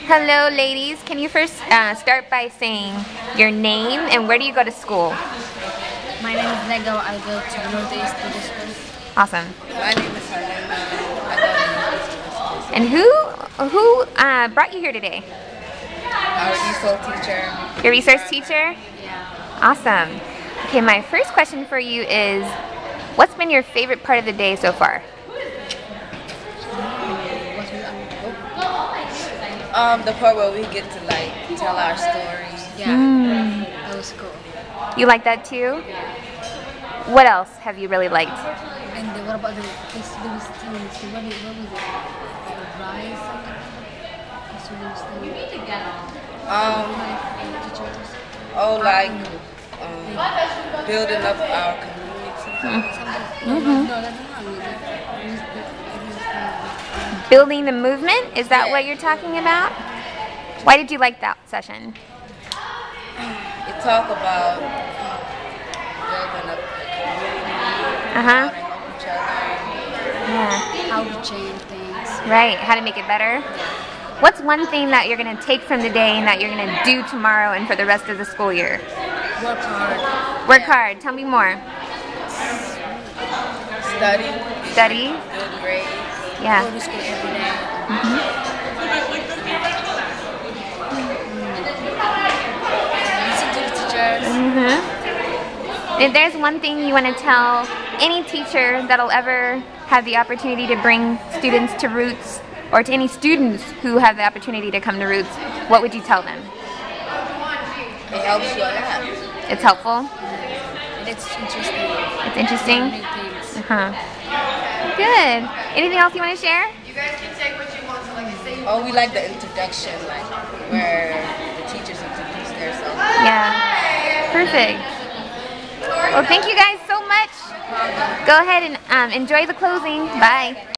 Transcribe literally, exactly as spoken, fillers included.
Hello ladies, can you first uh, start by saying your name and where do you go to school? My name is Lego. I go to Northeast Middle School. Awesome. My name is Helena. I go to Northeast. And who who uh, brought you here today? Our E S O L teacher. Your resource teacher? Yeah. Awesome. Okay, my first question for you is, what's been your favorite part of the day so far? Um, the part where we get to like tell our stories. Yeah. Mm. That was cool. You like that too? What else have you really liked? And uh, what about the festival students? What, what was it? Uh, Rise? Festival students. Um, Teachers. oh, like um, building up our community. No, no, no, that's not music. It was the- it was the- Building the movement? Is that Yeah. what you're talking about? Why did you like that session? It talk about building up the community, Uh-huh. how to help each other. Yeah. How to change things. Right, how to make it better. What's one thing that you're going to take from today and that you're going to do tomorrow and for the rest of the school year? Work hard. Work hard. Tell me more. Study, Study. good grades. Go Yeah. to school every day. Listen to the teachers. Mm-hmm. If there's one thing you want to tell any teacher that'll ever have the opportunity to bring students to Roots, or to any students who have the opportunity to come to Roots, what would you tell them? It helps you a lot. It's helpful? And it's interesting. It's interesting? New things. Uh-huh. Good. Anything else you want to share? Oh, we like the introduction, like where the teachers introduce themselves. Yeah. Perfect. Well, thank you guys so much. Go ahead and um, enjoy the closing. Bye.